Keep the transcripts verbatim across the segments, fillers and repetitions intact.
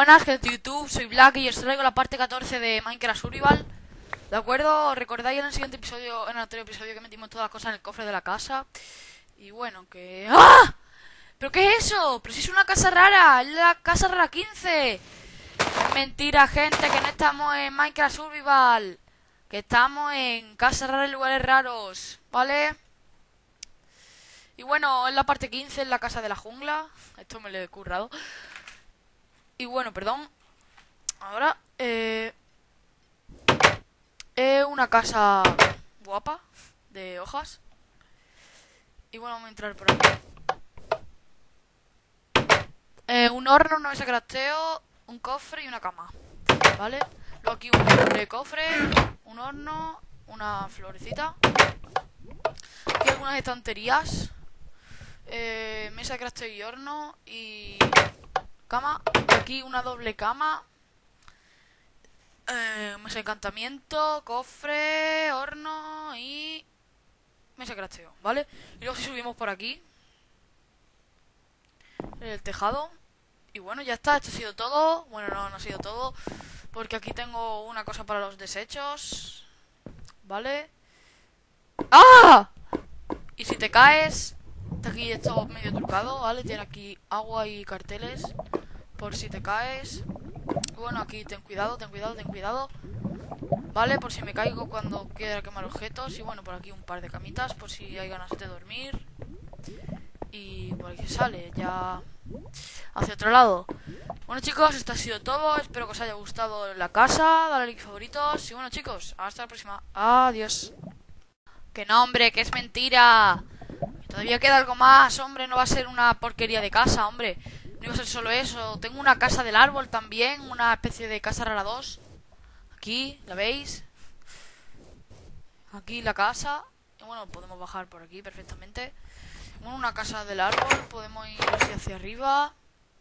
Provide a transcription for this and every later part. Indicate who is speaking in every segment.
Speaker 1: buenas, gente de YouTube, soy Black y os traigo la parte catorce de Minecraft Survival. ¿De acuerdo? ¿Recordáis en el siguiente episodio, en el anterior episodio, que metimos todas las cosas en el cofre de la casa? Y bueno, que... ¡Ah! ¿Pero qué es eso? Pero si es una casa rara, es la casa rara quince. Es mentira, gente, que no estamos en Minecraft Survival. Que estamos en casas raras y lugares raros, ¿vale? Y bueno, es la parte quince, en la casa de la jungla. Esto me lo he currado. Y bueno, perdón. Ahora, eh... es una casa guapa, de hojas. Y bueno, vamos a entrar por aquí. Eh, un horno, una mesa de crafteo, un cofre y una cama, ¿vale? Luego aquí un doble cofre, un horno, una florecita. Aquí algunas estanterías. Eh, mesa de crafteo y horno y cama. Aquí una doble cama. Eh, mesa de encantamiento, cofre, horno y mesa de crafteo, ¿vale? Y luego si subimos por aquí el tejado. Y bueno, ya está, esto ha sido todo. Bueno, no, no ha sido todo, porque aquí tengo una cosa para los desechos, ¿vale? ¡Ah! Y si te caes, está aquí esto medio trucado, ¿vale? Tiene aquí agua y carteles por si te caes. Bueno, aquí ten cuidado, ten cuidado, ten cuidado, ¿vale? Por si me caigo cuando quiera quemar objetos. Y bueno, por aquí un par de camitas por si hay ganas de dormir. Y por aquí sale ya hacia otro lado. Bueno, chicos, esto ha sido todo. Espero que os haya gustado la casa. Dale like, favoritos. Y bueno, chicos, hasta la próxima. Adiós. Que no, hombre, que es mentira. Todavía queda algo más, hombre. No va a ser una porquería de casa, hombre. No iba a ser solo eso. Tengo una casa del árbol también. Una especie de casa rara dos. Aquí, ¿la veis? Aquí la casa. Y bueno, podemos bajar por aquí perfectamente. Bueno, una casa del árbol. Podemos ir así hacia arriba.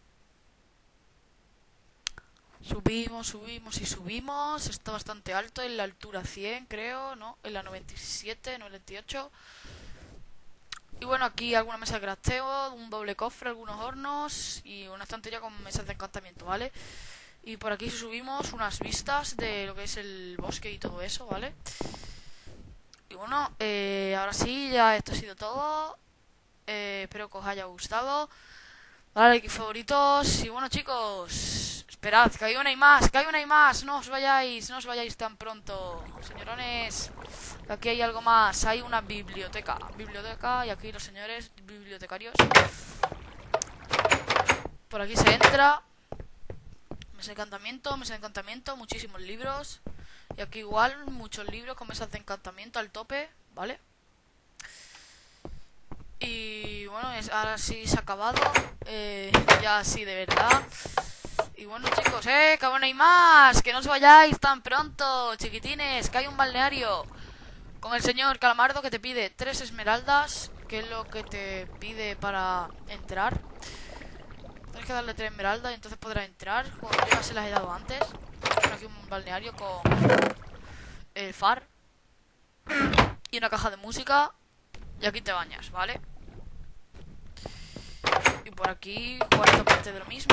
Speaker 1: Subimos, subimos y subimos. Está bastante alto. En la altura cien, creo. No, en la noventa y siete, noventa y ocho. Y bueno, aquí alguna mesa de crafteo, un doble cofre, algunos hornos y una estantería con mesas de encantamiento, ¿vale? Y por aquí subimos unas vistas de lo que es el bosque y todo eso, ¿vale? Y bueno, eh, ahora sí, ya esto ha sido todo. Eh, espero que os haya gustado. Dale like y favoritos. Y bueno, chicos, esperad, que hay una y más, que hay una y más. No os vayáis, no os vayáis tan pronto, señorones. Aquí hay algo más, hay una biblioteca. Biblioteca, y aquí los señores bibliotecarios. Por aquí se entra. Mesa de encantamiento, mesa de encantamiento, muchísimos libros. Y aquí igual, muchos libros con mesas de encantamiento al tope, ¿vale? Y bueno, es, ahora sí se ha acabado. Eh, ya sí, de verdad. Y bueno, chicos, eh, que aún hay más. Que no os vayáis tan pronto, chiquitines, que hay un balneario con el señor Calamardo que te pide tres esmeraldas, que es lo que te pide para entrar. Tienes que darle tres esmeraldas y entonces podrás entrar. Cuando yo ya se las he dado antes. Tengo aquí un balneario con el far y una caja de música. Y aquí te bañas, ¿vale? Y por aquí, cuarta parte de lo mismo.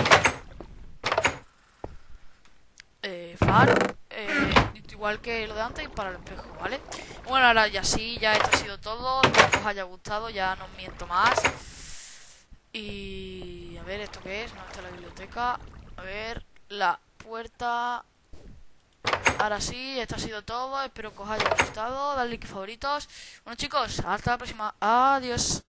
Speaker 1: Eh, far, eh, igual que lo de antes y para el espejo, ¿vale? Bueno, ahora ya sí, ya esto ha sido todo. Espero que os haya gustado, ya no miento más. Y... a ver, ¿esto qué es? No, está la biblioteca. A ver, la puerta. Ahora sí, esto ha sido todo. Espero que os haya gustado. Dale like y favoritos. Bueno, chicos, hasta la próxima. Adiós.